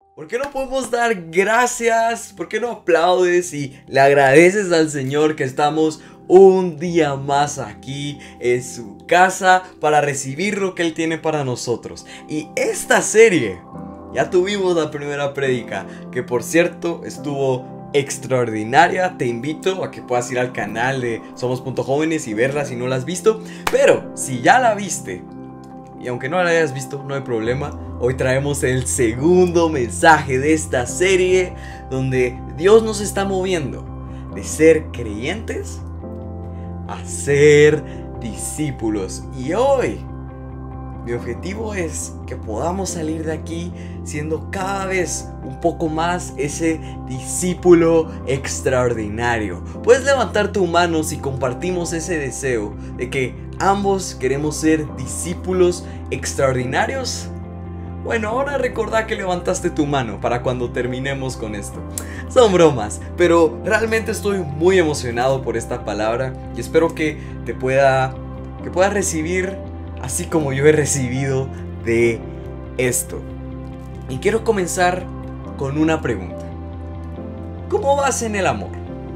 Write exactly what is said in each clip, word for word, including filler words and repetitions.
¿Por qué no podemos dar gracias? ¿Por qué no aplaudes y le agradeces al Señor que estamos un día más aquí en su casa para recibir lo que Él tiene para nosotros? Y esta serie, ya tuvimos la primera prédica, que por cierto estuvo extraordinaria. Te invito a que puedas ir al canal de Somos Punto Jóvenes y verla si no la has visto. Pero si ya la viste, y aunque no la hayas visto, no hay problema. Hoy traemos el segundo mensaje de esta serie, donde Dios nos está moviendo de ser creyentes a ser discípulos. Y hoy mi objetivo es que podamos salir de aquí siendo cada vez un poco más ese discípulo extraordinario. Puedes levantar tu mano si compartimos ese deseo de que ambos queremos ser discípulos extraordinarios. Bueno, ahora recordá que levantaste tu mano para cuando terminemos con esto. Son bromas, pero realmente estoy muy emocionado por esta palabra y espero que te pueda, que puedas recibir así como yo he recibido de esto. Y quiero comenzar con una pregunta. ¿Cómo vas en el amor?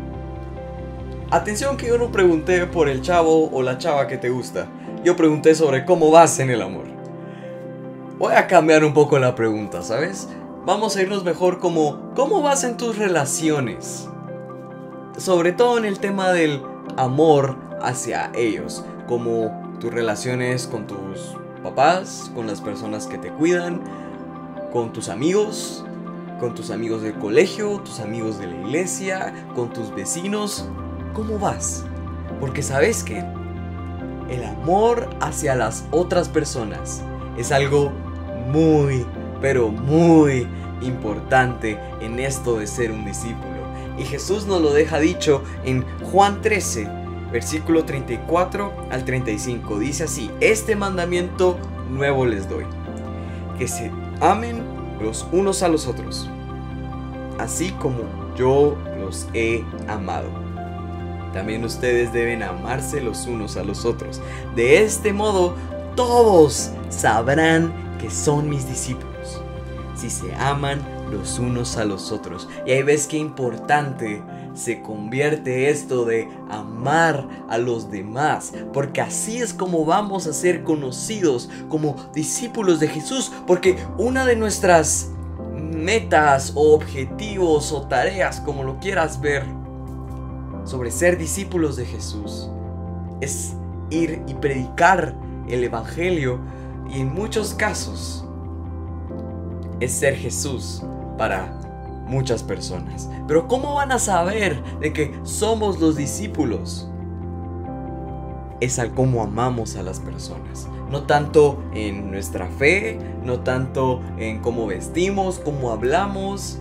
Atención, que yo no pregunté por el chavo o la chava que te gusta. Yo pregunté sobre cómo vas en el amor. Voy a cambiar un poco la pregunta, ¿sabes? Vamos a irnos mejor como ¿cómo vas en tus relaciones? Sobre todo en el tema del amor hacia ellos, como tus relaciones con tus papás, con las personas que te cuidan, con tus amigos, con tus amigos del colegio, tus amigos de la iglesia, con tus vecinos. ¿Cómo vas? Porque sabes que el amor hacia las otras personas es algo muy, pero muy importante en esto de ser un discípulo. Y Jesús nos lo deja dicho en Juan trece, versículo treinta y cuatro al treinta y cinco. Dice así: este mandamiento nuevo les doy, que se amen los unos a los otros, así como yo los he amado. También ustedes deben amarse los unos a los otros. De este modo, todos sabrán que son mis discípulos, si se aman los unos a los otros. Y ahí ves qué importante se convierte esto de amar a los demás, porque así es como vamos a ser conocidos como discípulos de Jesús. Porque una de nuestras metas o objetivos o tareas, como lo quieras ver, sobre ser discípulos de Jesús es ir y predicar el evangelio, y en muchos casos es ser Jesús para muchas personas. Pero ¿cómo van a saber de que somos los discípulos? Es al cómo amamos a las personas. No tanto en nuestra fe, no tanto en cómo vestimos, cómo hablamos.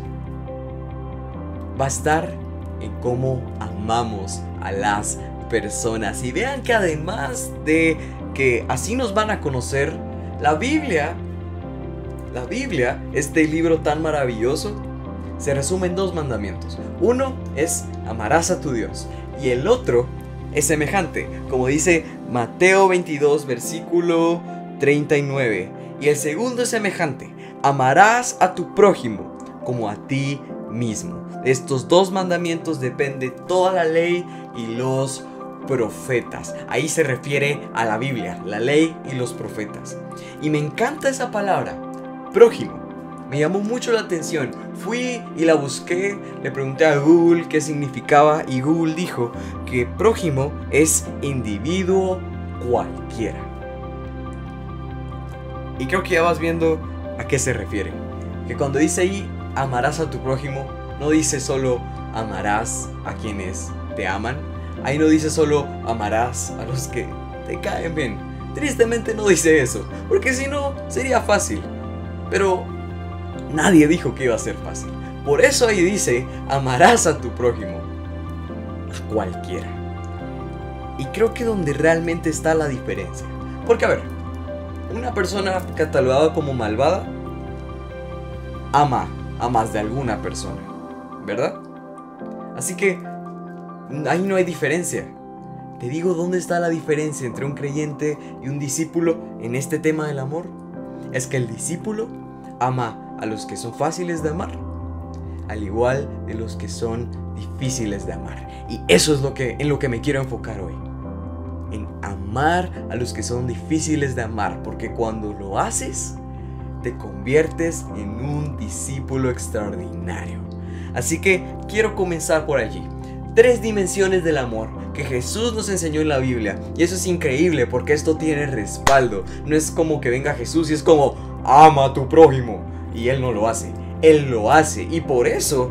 Va a estar en cómo amamos a las personas. Y vean que además de que así nos van a conocer, la Biblia, la Biblia, este libro tan maravilloso, se resume en dos mandamientos. Uno es amarás a tu Dios, y el otro es semejante, como dice Mateo veintidós, versículo treinta y nueve. Y el segundo es semejante: amarás a tu prójimo como a ti mismo. De estos dos mandamientos depende toda la ley y los profetas. Ahí se refiere a la Biblia, la ley y los profetas. Y me encanta esa palabra, prójimo. Me llamó mucho la atención. Fui y la busqué, le pregunté a Google qué significaba, y Google dijo que prójimo es individuo cualquiera. Y creo que ya vas viendo a qué se refiere. Que cuando dice ahí amarás a tu prójimo, no dice solo amarás a quienes te aman. Ahí no dice solo amarás a los que te caen bien. Tristemente no dice eso, porque si no sería fácil. Pero nadie dijo que iba a ser fácil. Por eso ahí dice amarás a tu prójimo, a cualquiera. Y creo que donde realmente está la diferencia. Porque a ver, una persona catalogada como malvada ama a más de alguna persona, ¿verdad? Así que ahí no hay diferencia. Te digo dónde está la diferencia entre un creyente y un discípulo en este tema del amor. Es que el discípulo ama a los que son fáciles de amar, al igual de los que son difíciles de amar. Y eso es lo que, en lo que me quiero enfocar hoy. En amar a los que son difíciles de amar, porque cuando lo haces, te conviertes en un discípulo extraordinario. Así que quiero comenzar por allí. Tres dimensiones del amor que Jesús nos enseñó en la Biblia. Y eso es increíble porque esto tiene respaldo. No es como que venga Jesús y es como, ama a tu prójimo. Y Él no lo hace. Él lo hace. Y por eso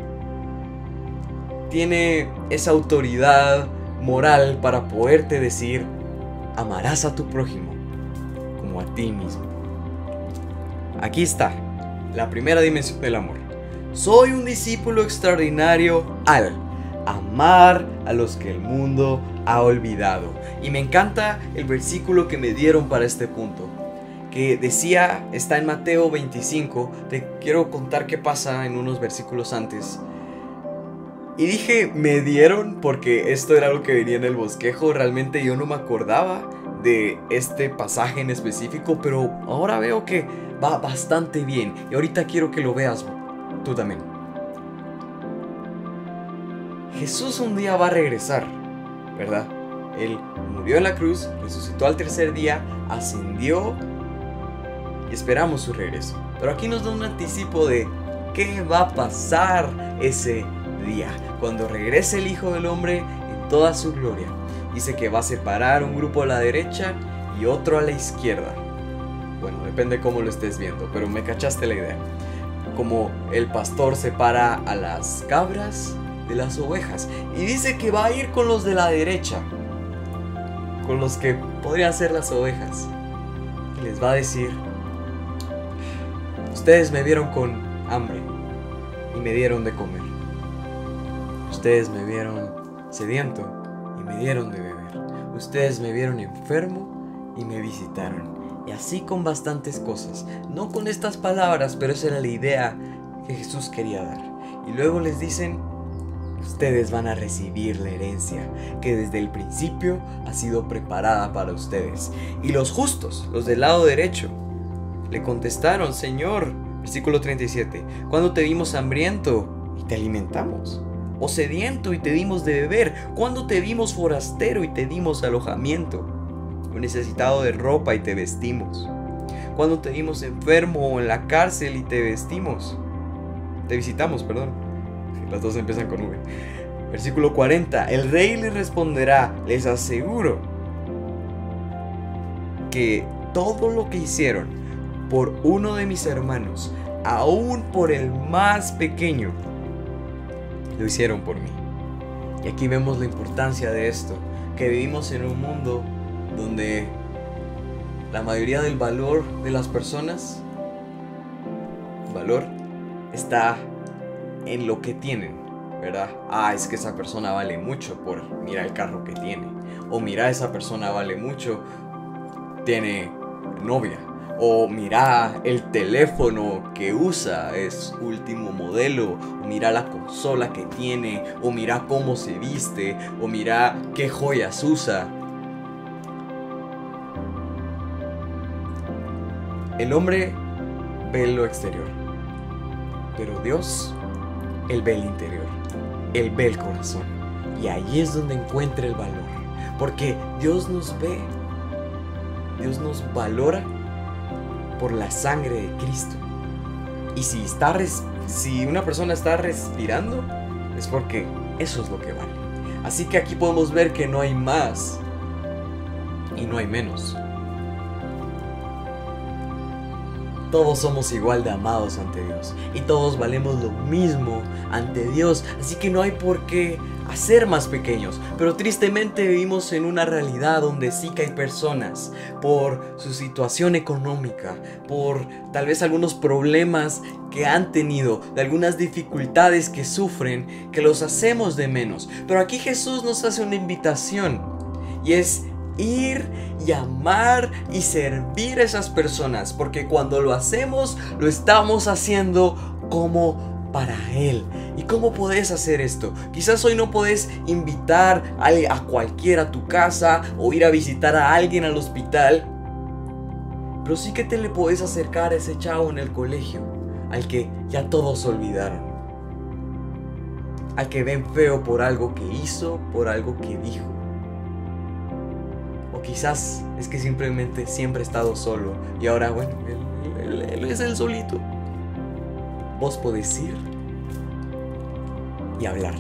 tiene esa autoridad moral para poderte decir, amarás a tu prójimo como a ti mismo. Aquí está la primera dimensión del amor. Soy un discípulo extraordinario al amar a los que el mundo ha olvidado. Y me encanta el versículo que me dieron para este punto, que decía, está en Mateo veinticinco. Te quiero contar qué pasa en unos versículos antes. Y dije, me dieron porque esto era algo que venía en el bosquejo. Realmente yo no me acordaba de este pasaje en específico, pero ahora veo que va bastante bien. Y ahorita quiero que lo veas tú también. Jesús un día va a regresar, ¿verdad? Él murió en la cruz, resucitó al tercer día, ascendió y esperamos su regreso. Pero aquí nos da un anticipo de qué va a pasar ese día, cuando regrese el Hijo del Hombre en toda su gloria. Dice que va a separar un grupo a la derecha y otro a la izquierda. Bueno, depende cómo lo estés viendo, pero me cachaste la idea. Como el pastor separa a las cabras de las ovejas. Y dice que va a ir con los de la derecha, con los que podrían ser las ovejas. Y les va a decir, ustedes me vieron con hambre y me dieron de comer. Ustedes me vieron sediento y me dieron de beber. Ustedes me vieron enfermo y me visitaron. Y así con bastantes cosas. No con estas palabras, pero esa era la idea que Jesús quería dar. Y luego les dicen, ustedes van a recibir la herencia que desde el principio ha sido preparada para ustedes. Y los justos, los del lado derecho, le contestaron, Señor, versículo treinta y siete, ¿cuándo te vimos hambriento y te alimentamos? ¿O sediento y te dimos de beber? ¿Cuándo te vimos forastero y te dimos alojamiento? ¿O necesitado de ropa y te vestimos? ¿Cuándo te vimos enfermo o en la cárcel y te vestimos? Te visitamos, perdón. Las dos empiezan con V. Versículo cuarenta. El rey les responderá, les aseguro que todo lo que hicieron por uno de mis hermanos, aún por el más pequeño, lo hicieron por mí. Y aquí vemos la importancia de esto, que vivimos en un mundo donde la mayoría del valor de las personas, valor, está en lo que tienen, ¿verdad? Ah, es que esa persona vale mucho por mira el carro que tiene. O mira, esa persona vale mucho, tiene novia. O mira, el teléfono que usa es último modelo. O mira la consola que tiene. O mira cómo se viste. O mira qué joyas usa. El hombre ve lo exterior, pero Dios, Él ve el interior. Él ve el corazón. Y ahí es donde encuentra el valor. Porque Dios nos ve. Dios nos valora por la sangre de Cristo. Y si, está res- si una persona está respirando, es porque eso es lo que vale. Así que aquí podemos ver que no hay más y no hay menos. Todos somos igual de amados ante Dios. Y todos valemos lo mismo ante Dios. Así que no hay por qué hacer más pequeños. Pero tristemente vivimos en una realidad donde sí que hay personas, por su situación económica, por tal vez algunos problemas que han tenido, de algunas dificultades que sufren, que los hacemos de menos. Pero aquí Jesús nos hace una invitación. Y es ir y amar y servir a esas personas, porque cuando lo hacemos, lo estamos haciendo como para Él. ¿Y cómo podés hacer esto? Quizás hoy no podés invitar a, a cualquiera a tu casa o ir a visitar a alguien al hospital, pero sí que te le podés acercar a ese chavo en el colegio, al que ya todos olvidaron, al que ven feo por algo que hizo, por algo que dijo. O quizás es que simplemente siempre ha estado solo y ahora, bueno, él, él, él es el solito. Vos podés ir y hablarle.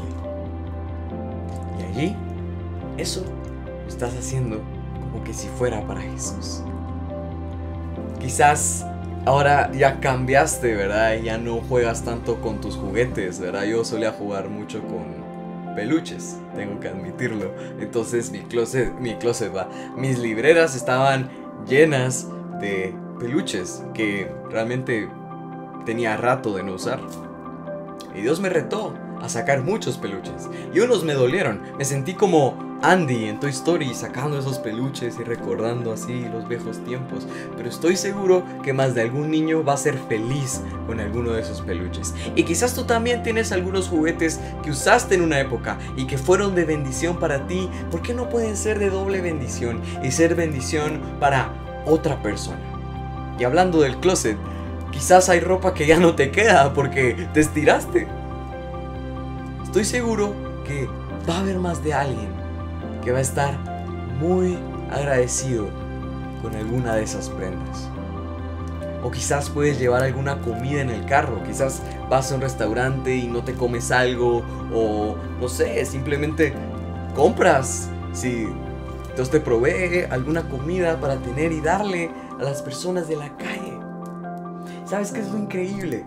Y allí, eso lo estás haciendo como que si fuera para Jesús. Quizás ahora ya cambiaste, ¿verdad? Ya no juegas tanto con tus juguetes, ¿verdad? Yo solía jugar mucho con peluches, tengo que admitirlo. Entonces mi closet, mi closet va, mis libreras estaban llenas de peluches que realmente tenía rato de no usar. Y Dios me retó a sacar muchos peluches. Y unos me dolieron. Me sentí como Andy en Toy Story sacando esos peluches y recordando así los viejos tiempos. Pero estoy seguro que más de algún niño va a ser feliz con alguno de esos peluches. Y quizás tú también tienes algunos juguetes que usaste en una época y que fueron de bendición para ti. ¿Por qué no pueden ser de doble bendición y ser bendición para otra persona? Y hablando del closet, quizás hay ropa que ya no te queda porque te estiraste. Estoy seguro que va a haber más de alguien que va a estar muy agradecido con alguna de esas prendas. O quizás puedes llevar alguna comida en el carro. Quizás vas a un restaurante y no te comes algo. O no sé, simplemente compras. Si Dios te provee alguna comida para tener y darle a las personas de la calle. ¿Sabes qué es lo increíble?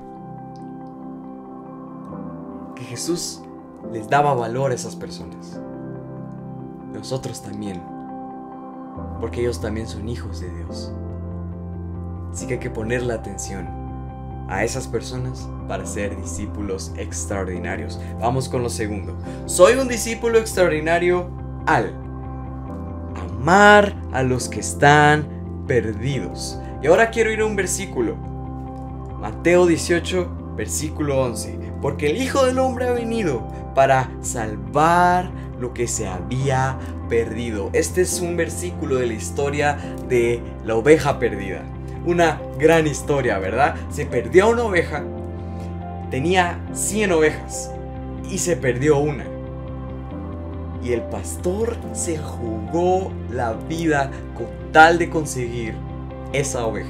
Que Jesús les daba valor a esas personas. Nosotros también. Porque ellos también son hijos de Dios. Así que hay que ponerle atención a esas personas para ser discípulos extraordinarios. Vamos con lo segundo. Soy un discípulo extraordinario al amar a los que están perdidos. Y ahora quiero ir a un versículo. Mateo dieciocho, versículo once. Porque el Hijo del Hombre ha venido para salvar lo que se había perdido. Este es un versículo de la historia de la oveja perdida. Una gran historia, ¿verdad? Se perdió una oveja. Tenía cien ovejas y se perdió una. Y el pastor se jugó la vida con tal de conseguir esa oveja.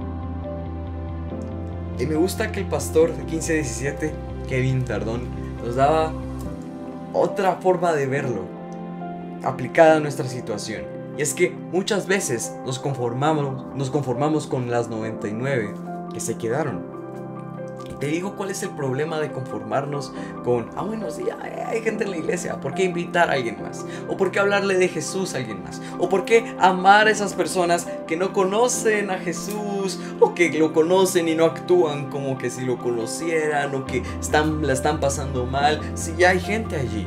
Y me gusta que el pastor de quince diecisiete, Kevin Tardón, nos daba otra forma de verlo, aplicada a nuestra situación. Y es que muchas veces nos conformamos, nos conformamos con las noventa y nueve que se quedaron. Y te digo cuál es el problema de conformarnos con, ah bueno, sí, hay gente en la iglesia, ¿por qué invitar a alguien más? ¿O por qué hablarle de Jesús a alguien más? ¿O por qué amar a esas personas que no conocen a Jesús? O que lo conocen y no actúan como que si lo conocieran, o que están, la están pasando mal, si ya hay gente allí.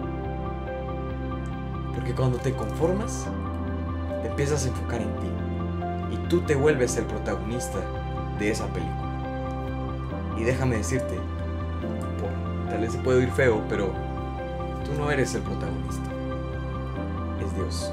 Porque cuando te conformas, te empiezas a enfocar en ti. Y tú te vuelves el protagonista de esa película. Y déjame decirte, por, tal vez se puede oír feo, pero tú no eres el protagonista. Es Dios.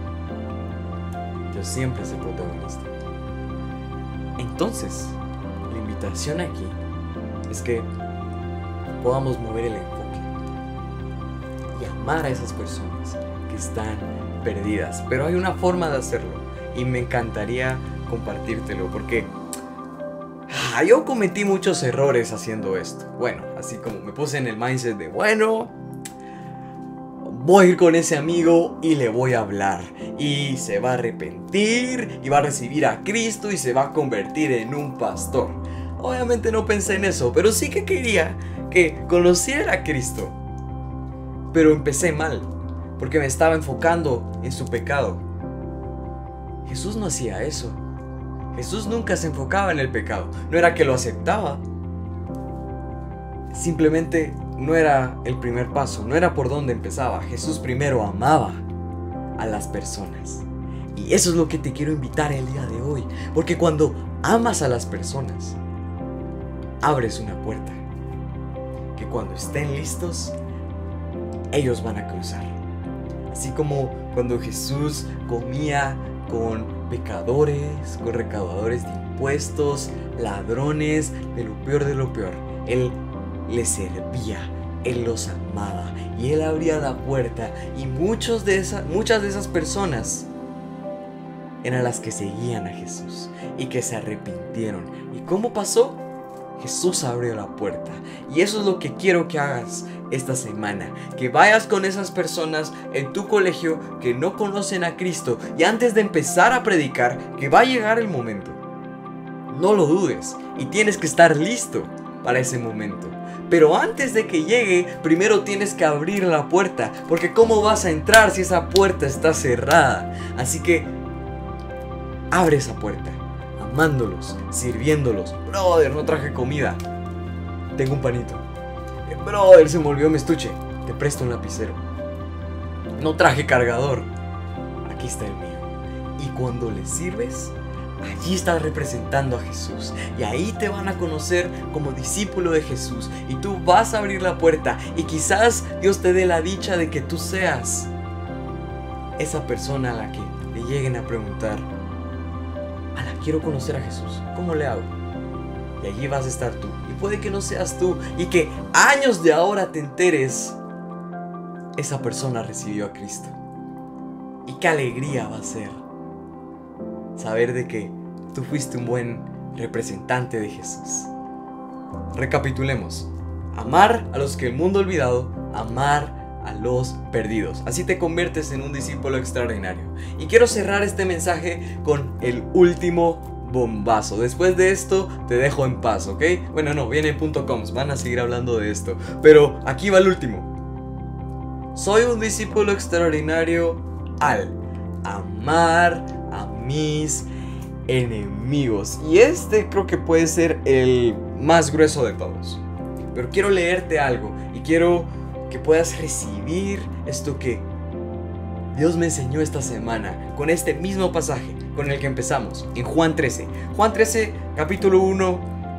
Dios siempre es el protagonista. Entonces, la invitación aquí es que podamos mover el enfoque y amar a esas personas que están perdidas. Pero hay una forma de hacerlo y me encantaría compartírtelo porque ah, yo cometí muchos errores haciendo esto. Bueno, así como me puse en el mindset de bueno, voy a ir con ese amigo y le voy a hablar y se va a arrepentir y va a recibir a Cristo y se va a convertir en un pastor. Obviamente no pensé en eso, pero sí que quería que conociera a Cristo. Pero empecé mal, porque me estaba enfocando en su pecado. Jesús no hacía eso. Jesús nunca se enfocaba en el pecado. No era que lo aceptaba. Simplemente no era el primer paso, no era por donde empezaba. Jesús primero amaba a las personas. Y eso es lo que te quiero invitar el día de hoy. Porque cuando amas a las personas, abres una puerta que cuando estén listos, ellos van a cruzar. Así como cuando Jesús comía con pecadores, con recaudadores de impuestos, ladrones, de lo peor de lo peor. Él les servía, Él los amaba y Él abría la puerta, y muchos de esa, muchas de esas personas eran las que seguían a Jesús y que se arrepintieron. ¿Y cómo pasó? Jesús abrió la puerta. Y eso es lo que quiero que hagas esta semana. Que vayas con esas personas en tu colegio que no conocen a Cristo, y antes de empezar a predicar, que va a llegar el momento. No lo dudes, y tienes que estar listo para ese momento. Pero antes de que llegue, primero tienes que abrir la puerta, porque ¿cómo vas a entrar si esa puerta está cerrada? Así que abre esa puerta, amándolos, sirviéndolos. Brother, no traje comida. Tengo un panito. Brother, se me olvidó mi estuche. Te presto un lapicero. No traje cargador. Aquí está el mío. Y cuando les sirves, allí estás representando a Jesús. Y ahí te van a conocer como discípulo de Jesús. Y tú vas a abrir la puerta. Y quizás Dios te dé la dicha de que tú seas esa persona a la que le lleguen a preguntar: ala, quiero conocer a Jesús, ¿cómo le hago? Y allí vas a estar tú. Y puede que no seas tú, y que años de ahora te enteres: esa persona recibió a Cristo. Y qué alegría va a ser saber de que tú fuiste un buen representante de Jesús. Recapitulemos: amar a los que el mundo ha olvidado, amar a los perdidos. Así te conviertes en un discípulo extraordinario. Y quiero cerrar este mensaje con el último bombazo. Después de esto te dejo en paz, ¿ok? Bueno, no, viene punto coms, van a seguir hablando de esto, pero aquí va el último. Soy un discípulo extraordinario al amar a mis enemigos. Y este creo que puede ser el más grueso de todos. Pero quiero leerte algo y quiero que puedas recibir esto que Dios me enseñó esta semana con este mismo pasaje con el que empezamos, en Juan trece. Juan trece, capítulo uno.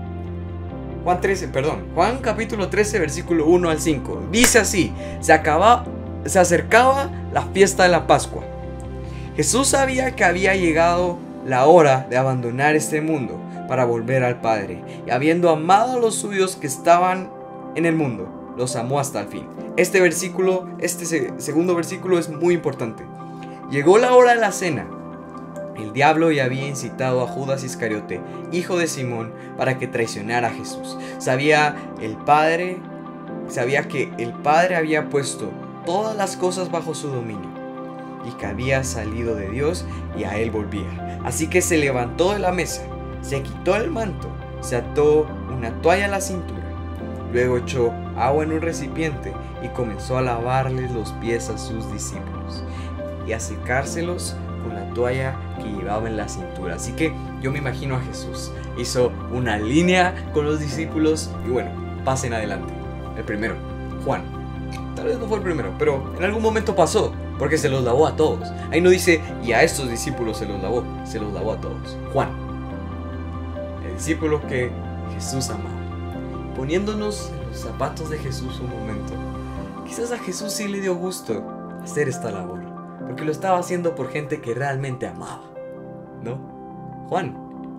Juan trece, perdón. Juan capítulo trece, versículo uno al cinco. Dice así: se acaba, se acercaba la fiesta de la Pascua. Jesús sabía que había llegado la hora de abandonar este mundo para volver al Padre. Y habiendo amado a los suyos que estaban en el mundo, los amó hasta el fin. Este versículo, este segundo versículo es muy importante. Llegó la hora de la cena. El diablo ya había incitado a Judas Iscariote, hijo de Simón, para que traicionara a Jesús. Sabía el Padre, sabía que el Padre había puesto todas las cosas bajo su dominio y que había salido de Dios y a él volvía. Así que se levantó de la mesa, se quitó el manto, se ató una toalla a la cintura. Luego echó agua en un recipiente y comenzó a lavarles los pies a sus discípulos y a secárselos con la toalla que llevaba en la cintura. Así que yo me imagino a Jesús. Hizo una línea con los discípulos y bueno, pasen adelante. El primero, Juan. Tal vez no fue el primero, pero en algún momento pasó, porque se los lavó a todos. Ahí no dice, y a estos discípulos se los lavó, se los lavó a todos. Juan, el discípulo que Jesús amaba. Poniéndonos en los zapatos de Jesús un momento, quizás a Jesús sí le dio gusto hacer esta labor, porque lo estaba haciendo por gente que realmente amaba, ¿no? Juan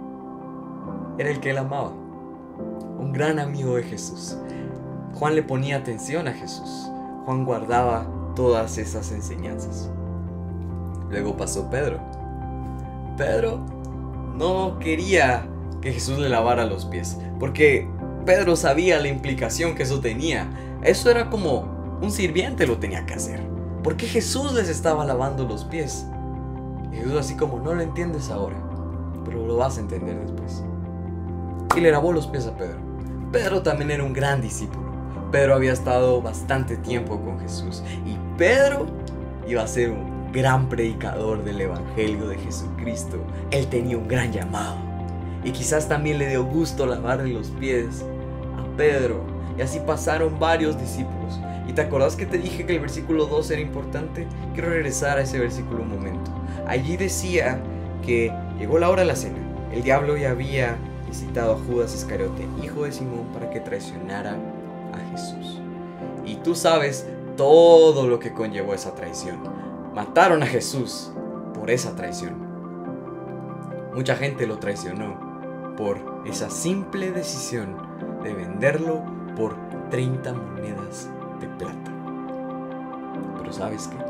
era el que él amaba, un gran amigo de Jesús. Juan le ponía atención a Jesús. Juan guardaba todas esas enseñanzas. Luego pasó Pedro. Pedro no quería que Jesús le lavara los pies, porque Pedro sabía la implicación que eso tenía. Eso era como un sirviente lo tenía que hacer. ¿Por qué Jesús les estaba lavando los pies? Y Jesús así como, no lo entiendes ahora, pero lo vas a entender después. Y le lavó los pies a Pedro. Pedro también era un gran discípulo. Pedro había estado bastante tiempo con Jesús. Y Pedro iba a ser un gran predicador del Evangelio de Jesucristo. Él tenía un gran llamado. Y quizás también le dio gusto lavarle los pies a Pedro. Y así pasaron varios discípulos. ¿Y te acordás que te dije que el versículo dos era importante? Quiero regresar a ese versículo un momento. Allí decía que llegó la hora de la cena. El diablo ya había incitado a Judas Iscariote, hijo de Simón, para que traicionara a Jesús. Y tú sabes todo lo que conllevó esa traición. Mataron a Jesús por esa traición. Mucha gente lo traicionó. por esa simple decisión de venderlo por treinta monedas de plata. Pero ¿sabes qué?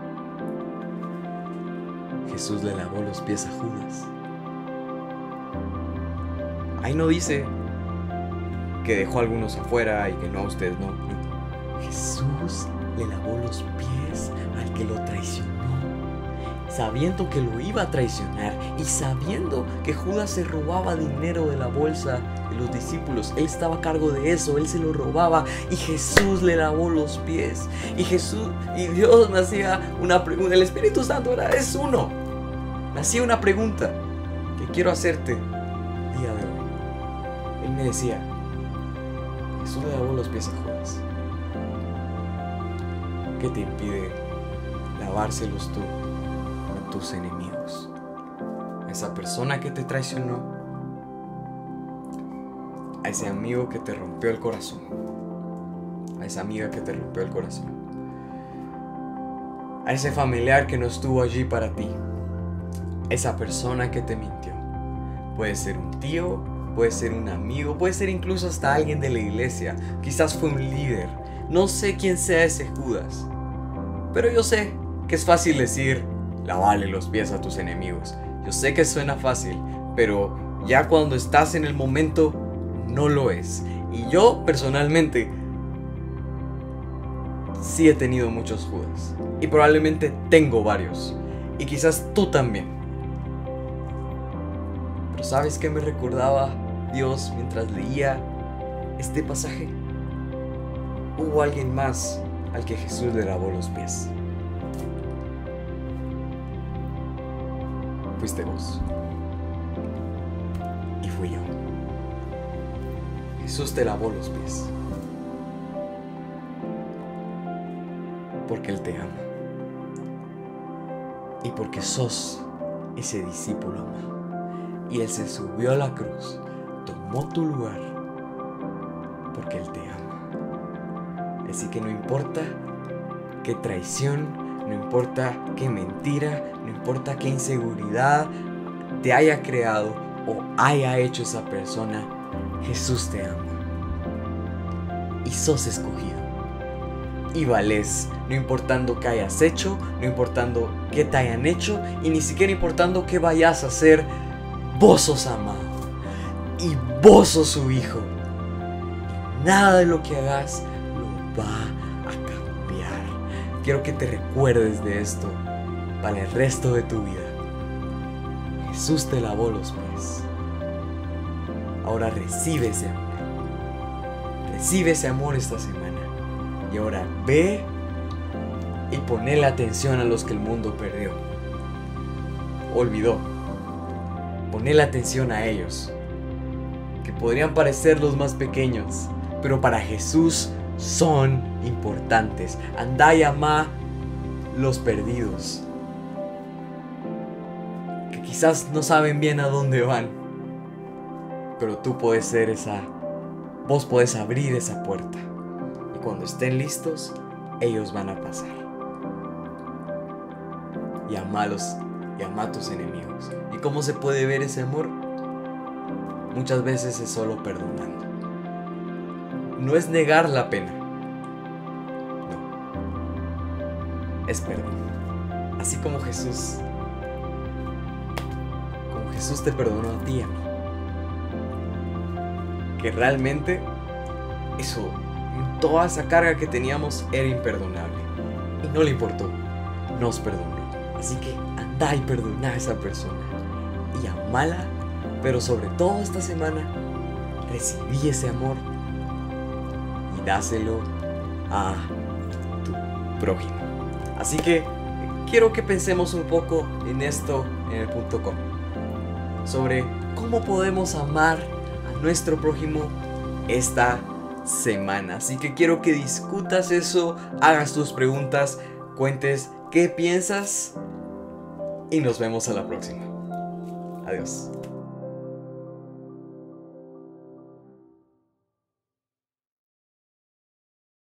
Jesús le lavó los pies a Judas. Ahí no dice que dejó a algunos afuera y que no a ustedes, no, no. Jesús le lavó los pies al que lo traicionó, sabiendo que lo iba a traicionar y sabiendo que Judas se robaba dinero de la bolsa de los discípulos. Él estaba a cargo de eso, él se lo robaba y Jesús le lavó los pies. Y Jesús y Dios me hacía una pregunta, el Espíritu Santo era, es uno. Me hacía una pregunta que quiero hacerte el día de hoy. Él me decía, Jesús le lavó los pies a Judas. ¿Qué te impide lavárselos tú a tus enemigos? A esa persona que te traicionó, a ese amigo que te rompió el corazón, a esa amiga que te rompió el corazón, a ese familiar que no estuvo allí para ti, esa persona que te mintió. Puede ser un tío, puede ser un amigo, puede ser incluso hasta alguien de la iglesia, quizás fue un líder. No sé quién sea ese Judas, pero yo sé que es fácil decir, lavarle los pies a tus enemigos. Yo sé que suena fácil, pero ya cuando estás en el momento, no lo es. Y yo personalmente sí he tenido muchos Judas, y probablemente tengo varios, y quizás tú también. Pero ¿sabes qué me recordaba Dios mientras leía este pasaje? Hubo alguien más al que Jesús le lavó los pies. Fuiste vos. Y fui yo. Jesús te lavó los pies. Porque Él te ama. Y porque sos ese discípulo amado. Y Él se subió a la cruz, tomó tu lugar, porque Él te ama. Así que no importa qué traición, no importa qué mentira, no importa qué inseguridad te haya creado o haya hecho esa persona, Jesús te ama. Y sos escogido. Y valés, no importando qué hayas hecho, no importando qué te hayan hecho, y ni siquiera importando qué vayas a hacer, vos sos amado. Y vos sos su hijo. Nada de lo que hagas lo va a cambiar. Quiero que te recuerdes de esto para el resto de tu vida. Jesús te lavó los pies. Ahora recibe ese amor. Recibe ese amor esta semana. Y ahora ve y ponle atención a los que el mundo perdió, olvidó. Ponle atención a ellos, que podrían parecer los más pequeños, pero para Jesús son importantes. Andá y amá los perdidos, que quizás no saben bien a dónde van, pero tú puedes ser esa, vos podés abrir esa puerta. Y cuando estén listos, ellos van a pasar. Y amalos y ama a tus enemigos. ¿Y cómo se puede ver ese amor? Muchas veces es solo perdonando. No es negar la pena. No. Es perdón. Así como Jesús. Como Jesús te perdonó a ti y a mí. Que realmente eso, toda esa carga que teníamos era imperdonable. Y no le importó. Nos perdonó. Así que anda y perdona a esa persona y amala, pero sobre todo esta semana recibí ese amor y dáselo a tu prójimo. Así que quiero que pensemos un poco en esto en el punto com, sobre cómo podemos amar a nuestro prójimo esta semana. Así que quiero que discutas eso, hagas tus preguntas, cuentes qué piensas y nos vemos a la próxima. Adiós.